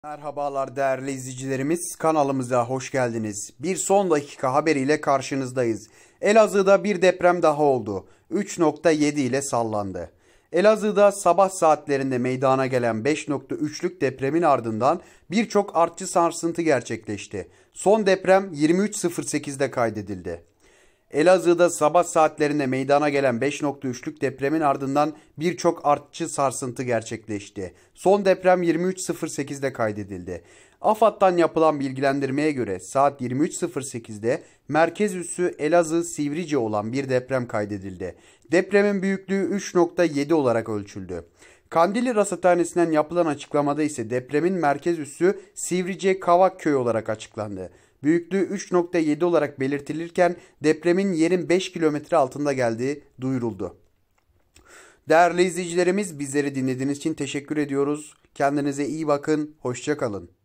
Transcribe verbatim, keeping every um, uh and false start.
Merhabalar değerli izleyicilerimiz, kanalımıza hoş geldiniz. Bir son dakika haberiyle karşınızdayız. Elazığ'da bir deprem daha oldu. üç nokta yedi ile sallandı. Elazığ'da sabah saatlerinde meydana gelen beş nokta üçlük depremin ardından birçok artçı sarsıntı gerçekleşti. Son deprem yirmi üç sıfır sekizde kaydedildi. Elazığ'da sabah saatlerinde meydana gelen beş nokta üçlük depremin ardından birçok artçı sarsıntı gerçekleşti. Son deprem yirmi üç sıfır sekizde kaydedildi. AFAD'dan yapılan bilgilendirmeye göre saat yirmi üç sıfır sekizde merkez üssü Elazığ Sivrice olan bir deprem kaydedildi. Depremin büyüklüğü üç nokta yedi olarak ölçüldü. Kandilli Rasathanesi'nden yapılan açıklamada ise depremin merkez üssü Sivrice Kavakköy olarak açıklandı. Büyüklüğü üç nokta yedi olarak belirtilirken depremin yerin beş kilometre altında geldiği duyuruldu. Değerli izleyicilerimiz, bizleri dinlediğiniz için teşekkür ediyoruz. Kendinize iyi bakın, hoşça kalın.